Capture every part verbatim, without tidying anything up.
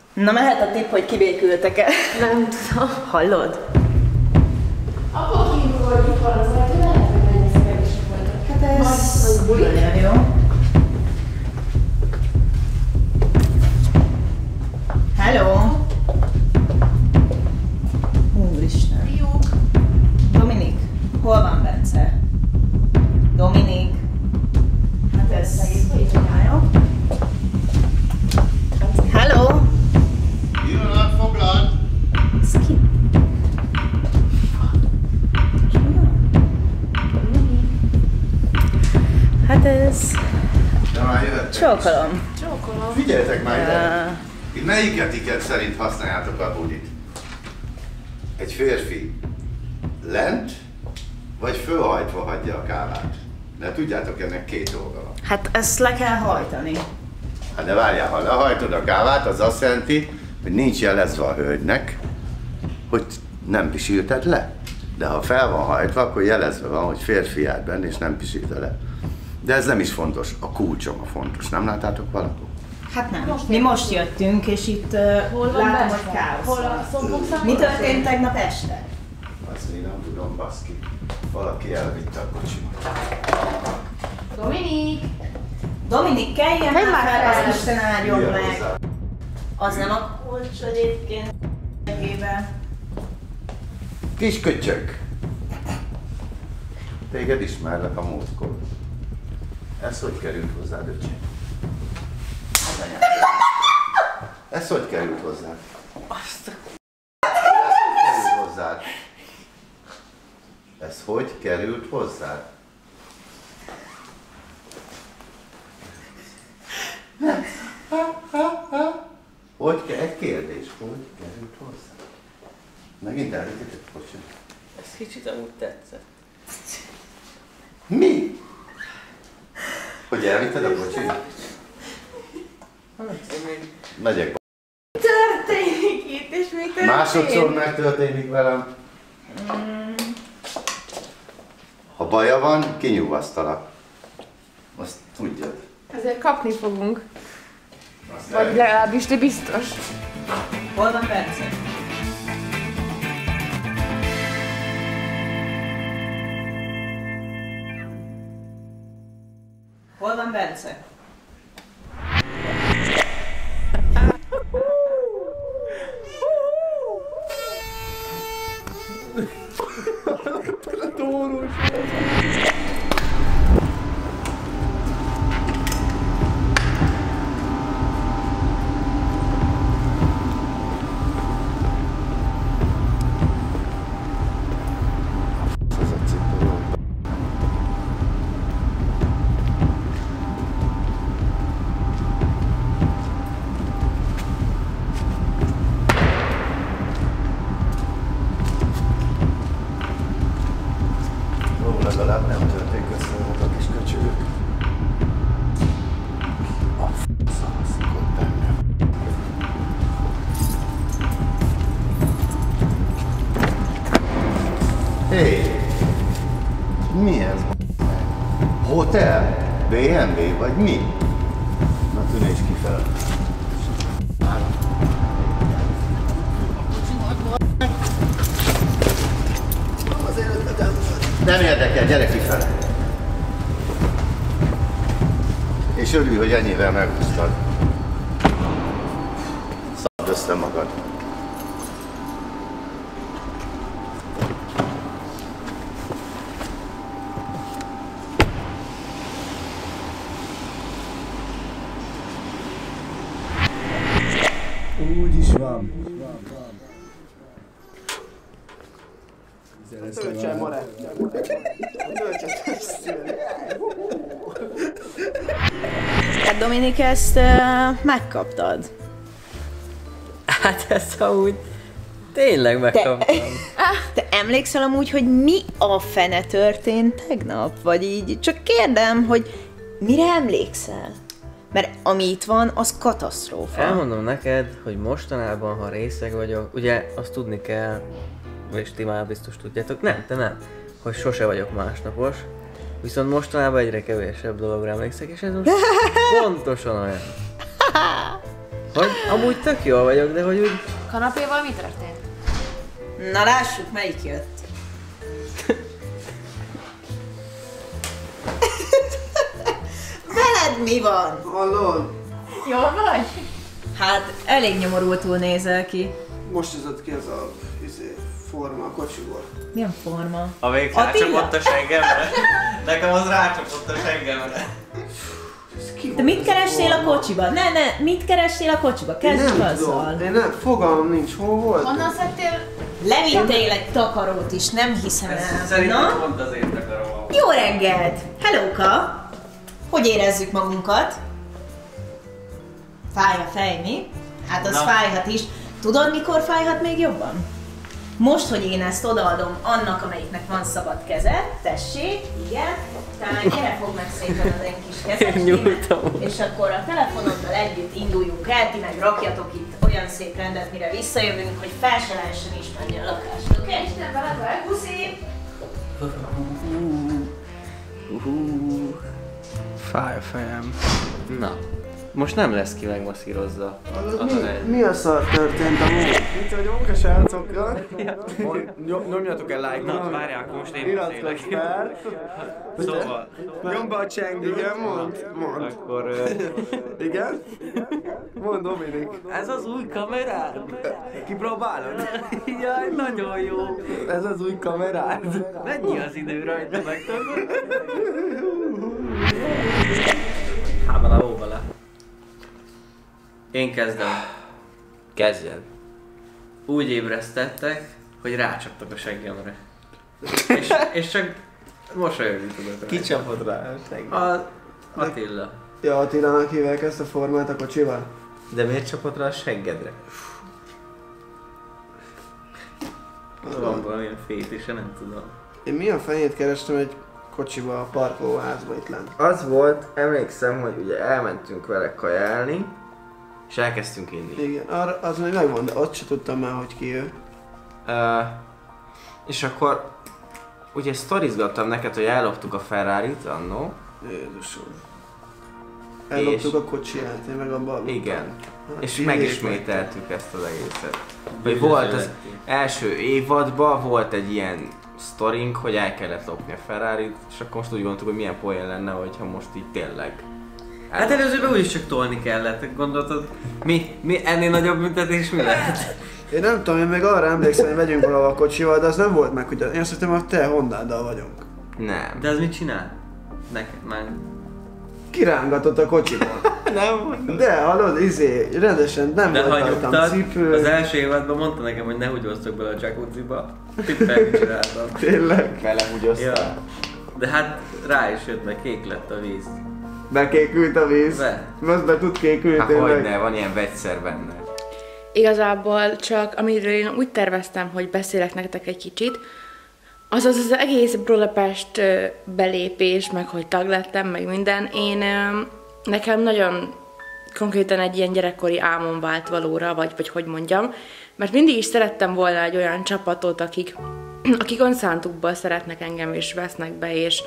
Na mehet a tipp, hogy kibékültek-e? Nem tudom. Hallod? Akkor kívül vagy itt van az ajtó, lehet, hogy mennyi szerelések voltak. Hát ez... nagyon jó. Hello! Úristen! Fiúk! Dominik, hol van Bence? Dominik! Hát ez... Jó? Hello! Pillanat, foglald! Ez ki? Hát ez... De már jöhettek. Csókolom. Csókolom. Figyeljetek már ide! Ja. Itt melyiketiket szerint használjátok a budit? Egy férfi lent vagy fölhajtva hagyja a kávát? De tudjátok, ennek két dolga van. Hát ezt le kell hajtani. Hát de várjál, ha lehajtod a kávát, az azt jelenti, hogy nincs jelezve a hölgynek, hogy nem pisilted le. De ha fel van hajtva, akkor jelezve van, hogy férfi állt benne, és nem pisilted le. De ez nem is fontos, a kulcsom a fontos. Nem láttátok valahol? Hát nem. Mi most jöttünk, és itt uh, Hol van látom, Bence? hogy káosz Hol a van. szombok Mi történt tegnap este? Azt még nem tudom, baszki. Valaki elvitte a kocsimat. Dominik! Dominik, keljen Kelj már már fel, fel! az Isten áldjon Jöjjön meg! hozzá. Az nem a kulcs egyébként egébe. Kis köcsög! Téged ismerlek a múltkor. Ez hogy került hozzád, öcsém? Az anyám. Ez hogy került hozzád? Azt a... Ez hogy került hozzád? Ez hogy került hozzád? Hogy ke- egy kérdés, hogy került hozzád? Megint elvitted, bocsánat. Ez kicsit amúgy tetszett. Mi? Hogy elvitted a kocsit? Megyek. Történik itt, és mi történik? Másodszor megtörténik velem. Ha baja van, kinyugasztalak. Azt tudjad. Ezért kapni fogunk. Azt Vagy el- legalábbis te biztos. Hol van Bence? Hol van Bence? Ez a cipő jó. Jó, legalább nem törték össze azok a kis köcsögök. A f*** szakott benne. Hé! Mi ez? Hotel? bé en bé vagy mi? Na tűnés kifele. Nem érdekel, gyere kifele. És örülj, hogy ennyivel meghúztad. Szabd össze magad. Úgy is van. Töltsen marad. Te Dominik, ezt uh, megkaptad. Hát ezt amúgy tényleg megkaptam. Te emlékszel amúgy, hogy mi a fene történt tegnap? Vagy így csak kérdem, hogy mire emlékszel? Mert ami itt van, az katasztrófa. Elmondom neked, hogy mostanában, ha részeg vagyok, ugye azt tudni kell, és ti már biztos tudjátok, nem, te nem, hogy sose vagyok másnapos, viszont mostanában egyre kevesebb dologra emlékszek, és ez most pontosan olyan. Hogy amúgy tök jól vagyok, de hogy úgy... Kanapéval mi történt? Na lássuk, melyik jött. Veled mi van? Hallod? Jól vagy? Hát elég nyomorultul nézel ki. Most jött ki ez a izé, forma a kocsiból. Milyen forma? A vég Attila? rácsapott a seggemre. Nekem az rácsapott a seggemre. De mit kerestél a kocsiba? Ne, ne, mit kerestél a kocsiba? Kezdjük Nem azzal. tudom, én nem, fogalmam nincs, hol volt. Honnan szedtél? Levittél egy takarót is, nem hiszem Ez el. szerintem Na? pont azért akarom. Jó reggelt! Hellóka! Hogy érezzük magunkat? Fáj a fej, mi? Hát az Na. fájhat is. Tudod, mikor fájhat még jobban? Most, hogy én ezt odaadom annak, amelyiknek van szabad keze, tessék, igen, tehát gyere, fogd meg szépen az egy kis kezet, Nyújtom. és akkor a telefonoddal együtt induljunk el, ti meg rakjatok itt olyan szép rendet, mire visszajövünk, hogy fel se lehessen ismerni a lakást, oké? Okay? Isten veled vagy, puszi! Fáj a fejem. Na, most nem lesz ki megmasszírozza. Az a Mi, hely. mi a szar történt amúgy? Mit vagyunk a srácokkal? Nyomjatok el like-ot. Na, várják, most én Iratkozz beszélek. fel. Szóval, Nyomd be a cseng, igen, mond. Mond. akkor... ö, Igen? Mond, Dominik. Ez az új kamerád? Kipróbálod? Jaj, nagyon jó. Ez az új kamerád. Mennyi az idő rajta, megtudod? Hábala, óvala. Én kezdem. Kezdjed. Úgy ébresztettek, hogy rácsaptak a seggemre. És, és csak mosolyogni tudok. Ki csapott rá a segg? A Attila. Ja, Attilának hívják ezt a formát a kocsival? De miért csapott rá a seggedre? Van valamilyen fétise, nem tudom. Én mi a fejét kerestem egy kocsiba a parkolóházba itt lent. Az volt, emlékszem, hogy ugye elmentünk vele kajálni, és elkezdtünk inni. Igen, arra, az még megvan, de ott se tudtam már, hogy ki ő. Uh, és akkor ugye sztorizgattam neked, hogy elloptuk a Ferrarit annó. Jézusom. Elloptuk a kocsiját, én meg abba aludtam. Igen. Hát, És így megismételtük ezt az egészet. Hogy Üdvözöl volt az lettél. első évadban volt egy ilyen sztorink, hogy el kellett lopni a Ferrarit, és akkor most úgy gondoltuk, hogy milyen poén lenne, hogyha most így tényleg. Hát előzőben úgyis csak tolni kellett, gondoltad? Mi? Mi? Ennél nagyobb büntetés mi lehet? Én nem tudom, én még arra emlékszem, hogy megyünk valahol a kocsival, de az nem volt meg, hogy én azt hittem, hogy te Hondáddal vagyunk. Nem. De az mit csinál? Neked már... Kirángatott a kocsiból. Nem. De hallod, izé, rendesen nem De volt ha rajtam nyugtad, cipő. az első évadban mondta nekem, hogy ne húgyoztok bele a jacuzziba. Tippel, mit csináltam. Tényleg. Vele húgyoztál. Ja. De hát rá is jött, mert kék lett a víz. Bekékült a víz. Be. Most be tud kékülni Hát tényleg. hogyne, van ilyen vegyszer benne. Igazából csak amiről én úgy terveztem, hogy beszélek nektek egy kicsit, az az az egész Budapest ö, belépés, meg hogy tag lettem, meg minden. Én ö, nekem nagyon konkrétan egy ilyen gyerekkori álmom vált valóra, vagy, vagy hogy mondjam, mert mindig is szerettem volna egy olyan csapatot, akik, akik önszántukból szeretnek engem, és vesznek be, és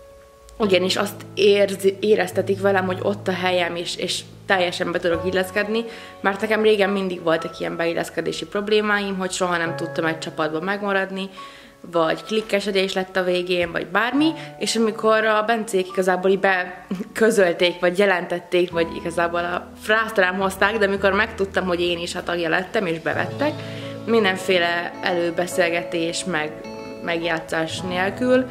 ugyanis azt érzi, éreztetik velem, hogy ott a helyem, és, és teljesen be tudok illeszkedni, mert nekem régen mindig voltak ilyen beilleszkedési problémáim, hogy soha nem tudtam egy csapatban megmaradni, vagy klikkesedés lett a végén, vagy bármi, és amikor a Bencék igazából így beközölték, vagy jelentették, vagy igazából a frászt rám hozták, de amikor megtudtam, hogy én is a tagja lettem, és bevettek, mindenféle előbeszélgetés, meg megjátszás nélkül,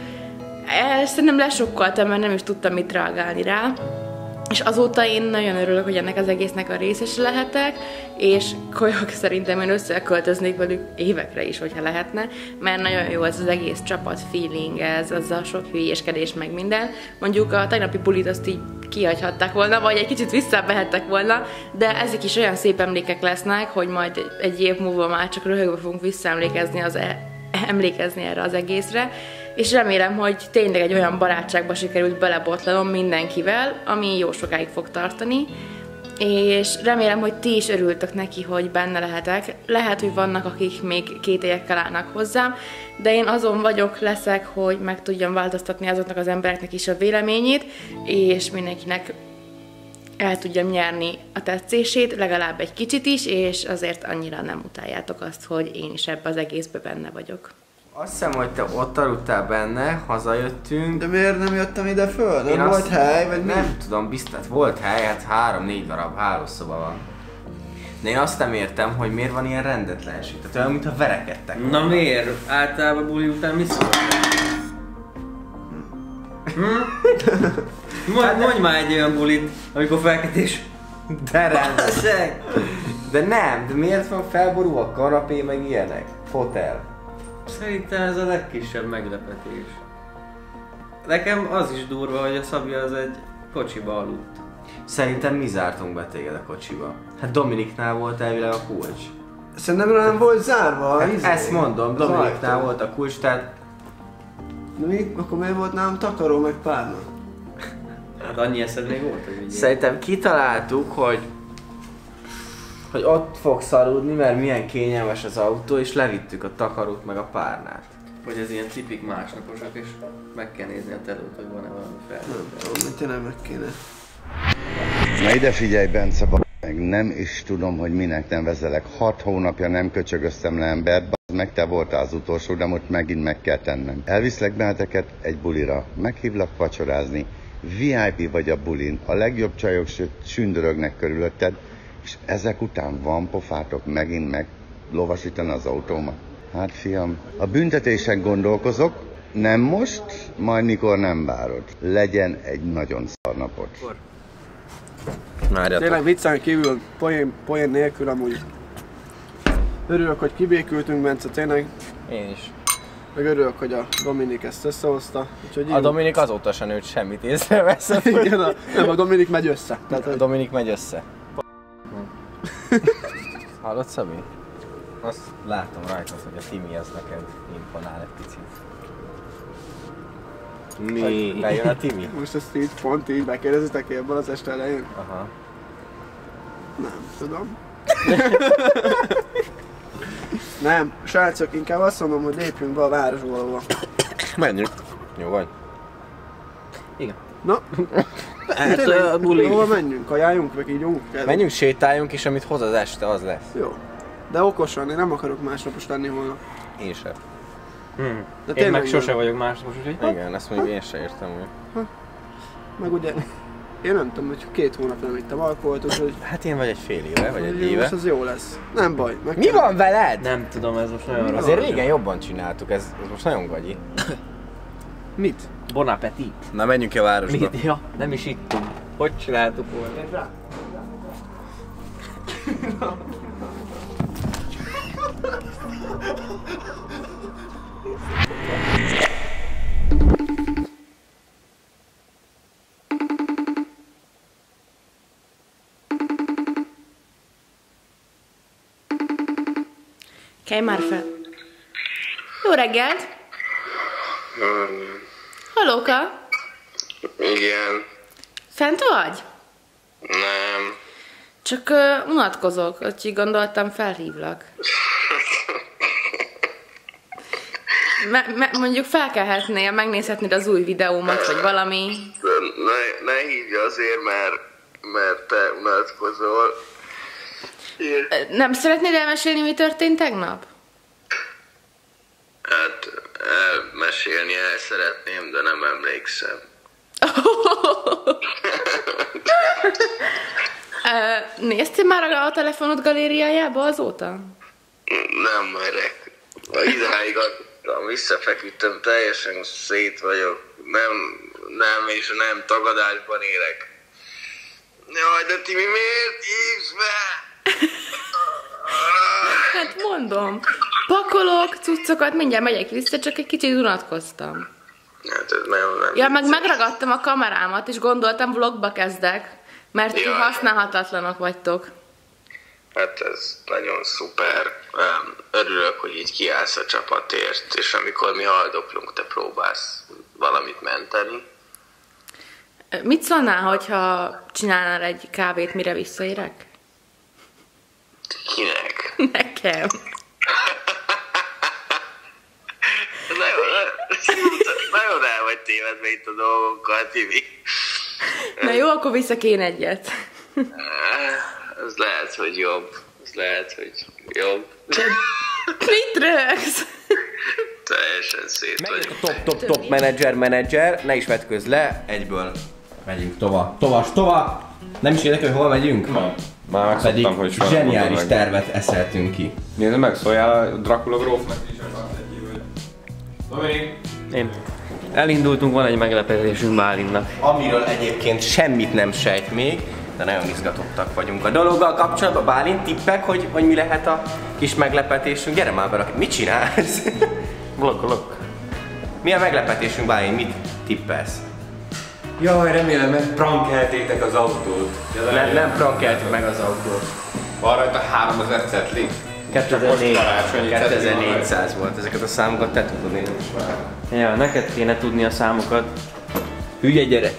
ezt szerintem lesokkoltam, mert nem is tudtam mit reagálni rá. És azóta én nagyon örülök, hogy ennek az egésznek a részes lehetek, és kolyok szerintem én összeköltöznék velük évekre is, hogyha lehetne, mert nagyon jó ez az egész csapat feeling, ez az a sok hülyéskedés meg minden. Mondjuk a tegnapi bulit azt így kihagyhatták volna, vagy egy kicsit visszabehettek volna, de ezek is olyan szép emlékek lesznek, hogy majd egy év múlva már csak röhögve fogunk visszaemlékezni az e- emlékezni erre az egészre, és remélem, hogy tényleg egy olyan barátságba sikerült belebotlanom mindenkivel, ami jó sokáig fog tartani, és remélem, hogy ti is örültök neki, hogy benne lehetek. Lehet, hogy vannak, akik még kételyekkel állnak hozzám, de én azon vagyok, leszek, hogy meg tudjam változtatni azoknak az embereknek is a véleményét, és mindenkinek el tudjam nyerni a tetszését, legalább egy kicsit is, és azért annyira nem utáljátok azt, hogy én is ebbe az egészbe benne vagyok. Azt hiszem, hogy te ott aludtál benne, hazajöttünk. De miért nem jöttem ide föl? Nem Én volt azt, hely, vagy mi? Nem tudom, biztos volt hely, hát három-négy darab hálószoba van. De én azt nem értem, hogy miért van ilyen rendetlenség. Tehát olyan, mintha verekedtek. Na miért? Általában buli után mi szól? Hm? Mondj, mondj már egy olyan bulit, amikor felkeltés. De rendes. De nem, de miért van felborulva a kanapé, meg ilyenek? Fotel. Szerintem ez a legkisebb meglepetés. Nekem az is durva, hogy a Szabi az egy kocsiba aludt. Szerintem mi zártunk be téged a kocsiba. Hát Dominiknál volt elvileg a kulcs. Szerintem nem volt zárva a Hát izé. ezt mondom, Dominiknál ajtó. volt a kulcs, tehát De mi? Akkor miért volt nálam takaró meg párna? Hát annyi eszed még volt, hogy ugye. szerintem kitaláltuk, hogy hogy ott fogsz aludni, mert milyen kényelmes az autó, és levittük a takarót meg a párnát. Hogy ez ilyen tipik másnaposak, és meg kell nézni a telót, hogy van-e valami fel. Nem tudom, hogy tényleg meg kéne. Na ide figyelj, Bence, b***, meg nem is tudom, hogy minek nem vezelek. Hat hónapja nem köcsögöztem le embert, b***, meg te voltál az utolsó, de most megint meg kell tennem. Elviszlek benneteket egy bulira, meghívlak vacsorázni, vé i pé vagy a bulin, a legjobb csajok sündörögnek körülötted, és ezek után van pofátok megint meg lovasítani az autómat. Hát fiam, a büntetésen gondolkozok, nem most, majd mikor nem várod. Legyen egy nagyon szar napot. Tényleg viccen kívül, poén, poén nélkül amúgy. Örülök, hogy kibékültünk, Bence, tényleg. Én is. Meg örülök, hogy a Dominik ezt összehozta. Úgyhogy A Dominik azóta sem nőtt semmit észrevesz. Igen, a, nem, a Dominik megy össze. Tehát, A hogy... Dominik megy össze. Hallod, Szabi? Azt látom rajtad, hogy a Timi az neked imponál egy picit. Mi? Bejön a Timi? Most ezt így pont így megkérdezitek ebben az este elején? Aha. Nem tudom. Nem, srácok, inkább azt mondom, hogy lépjünk be a városba valahova. Menjünk. Jó vagy? Igen. Na, Hát tényleg, a buli. hova menjünk? Kajáljunk, meg így jók? Menjünk, sétáljunk, és amit hoz az este, az lesz. Jó. De okosan, én nem akarok másnapos lenni holnap. Én sem. Hm. De Én meg nem. sose vagyok másnapos, úgyhogy... Igen, ezt mondjuk én sem értem, hogy... Meg ugye, én nem tudom, hogy két hónap nem ittam alkoholt, úgyhogy Hát én vagy egy fél éve, vagy egy úgyhogy éve. most az jó lesz. Nem baj. Meg Mi kell- van veled? Nem tudom, ez most nagyon rossz. Azért régen jobban csináltuk, ez, ez most nagyon gagyi. Mit? Bon appetit. Na menjünk a városba. Mit? Ja, nem is ittunk. Hogy csináltuk volna? Kelj már fel. Jó reggelt! Hallóka? Igen, Fent vagy? nem. Csak uh, unatkozok, úgyhogy gondoltam felhívlak. Me- me- mondjuk felkelhetnél, megnézhetnéd az új videómat, vagy valami. Ne, ne hívj azért, mert, mert te unatkozol. Én, Ö, Nem szeretnéd elmesélni, mi történt tegnap? hát elmesélni el szeretném, de nem emlékszem. Ö, Néztél már a telefonod galériájába azóta? Nem merek. Idáig adtam, visszafeküdtem, teljesen szét vagyok. Nem, nem és nem tagadásban élek. Jaj, de Timi, miért hívsz be? Hát mondom, pakolok, cuccokat, mindjárt megyek vissza, csak egy kicsit unatkoztam. Hát ez nem, nem. Ja, meg megragadtam a kamerámat, és gondoltam vlogba kezdek, mert ti Jaj. használhatatlanok vagytok. Hát ez nagyon szuper. Öm, Örülök, hogy így kiállsz a csapatért, és amikor mi haldoklunk, te próbálsz valamit menteni. Ö, Mit szólnál, hogyha csinálnál egy kávét, mire visszaérek? Kinek? Nekem. Nagyon, nagyon el vagy tévedve itt a dolgokkal, Timi. Na jó, akkor visszak én egyet. Ez lehet, hogy jobb. Ez lehet, hogy jobb. Mit rögsz? Teljesen szét vagyok. Top, top, top menedzser, menedzser, ne is vetközz le, egyből megyünk tova. Tovas, tova! Nem is érdekel, hogy hol megyünk? Ma. Már megszoktam, hogy soha zseniális meg. tervet eszeltünk ki. Nézd meg, szóljál a Dracula grófnak is, hogy Dominik! Én. Elindultunk, van egy meglepetésünk Bálinnak. Amiről egyébként semmit nem sejt még, de nagyon izgatottak vagyunk a dologgal kapcsolatban. Bálint, tippek, hogy, hogy mi lehet a kis meglepetésünk? Gyere már be, mit csinálsz? Blokkolok. Mi a meglepetésünk, Bálint? Mit tippelsz? Jaj, remélem, mert prankeltétek az autót. Nem, nem prankeltük meg az autót. Van rajta háromezer cetli. kétezer-négyszáz volt, ezeket a számokat te tudod nézni. Ja, neked kéne tudni a számokat. Hülye gyerek.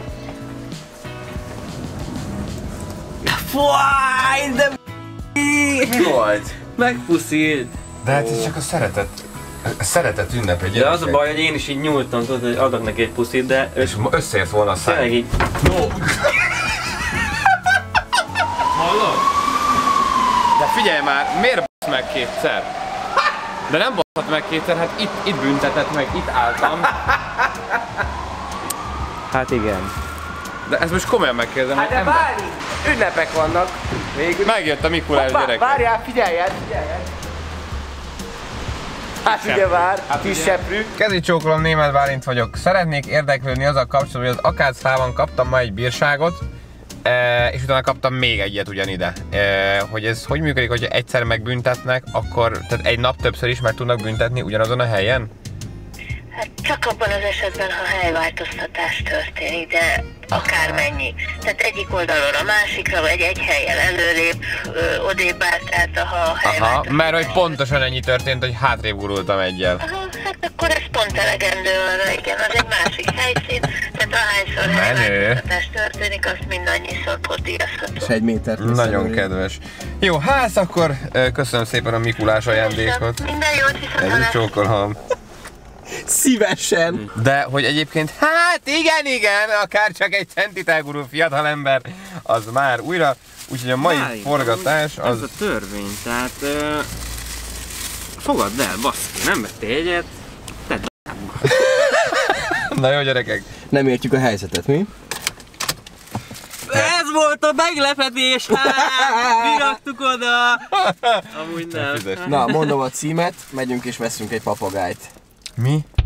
Fúj, de mi volt? Megpuszilt. De hát ez csak a szeretet, a szeretet ünnepe, De az a baj, hogy én is így nyúltam, tudod, hogy adok neki egy puszit, de... És összeért volna a szám. Tényleg így... No! Hallod? De figyelj már, miért b***sz meg kétszer? De nem b***szhat meg kétszer, hát itt, itt büntetett meg, itt álltam. Hát igen. De ezt most komolyan megkérdezem, Hát hogy de ember... várj! Ünnepek vannak. Végül. Megjött a Mikulás gyerek. Várjál, figyeljen, figyeljen! Hát ugye vár, hát kis seprű. Kezi csókolom, Németh Bálint vagyok. Szeretnék érdeklődni azzal kapcsolatban, hogy az akácfában kaptam ma egy bírságot, és utána kaptam még egyet ugyanide. Hogy ez hogy működik, hogy egyszer megbüntetnek, akkor tehát egy nap többször is meg tudnak büntetni ugyanazon a helyen? Hát csak abban az esetben, ha helyváltoztatás történik, de akármennyi. Tehát egyik oldalon a másikra, vagy egy helyen előrébb, ö, odébb állt, tehát ha a Aha, mert hogy pontosan ennyi történt, hogy hátrébb gurultam egyel. Aha, hát akkor ez pont elegendő arra, igen, az egy másik helyszín, tehát ahányszor helyváltoztatás történik, azt mindannyiszor podíjazható. És egy métert. Nagyon kedves. Jó, hát akkor köszönöm szépen a Mikulás ajándékot. Minden jót, viszont Egy csókolom. Szívesen! De hogy egyébként, hát igen, igen, akár csak egy centit elgurul fiatalember, az már újra, úgyhogy a mai Bálint, forgatás az... Ez a törvény, tehát... Uh, fogadd el, baszki, nem vettél egyet, tedd a Na jó gyerekek. Nem értjük a helyzetet, mi? Ez volt a meglepetés! Hát, mi raktuk oda! Amúgy nem. Na, mondom a címet, megyünk és veszünk egy papagájt. Mi?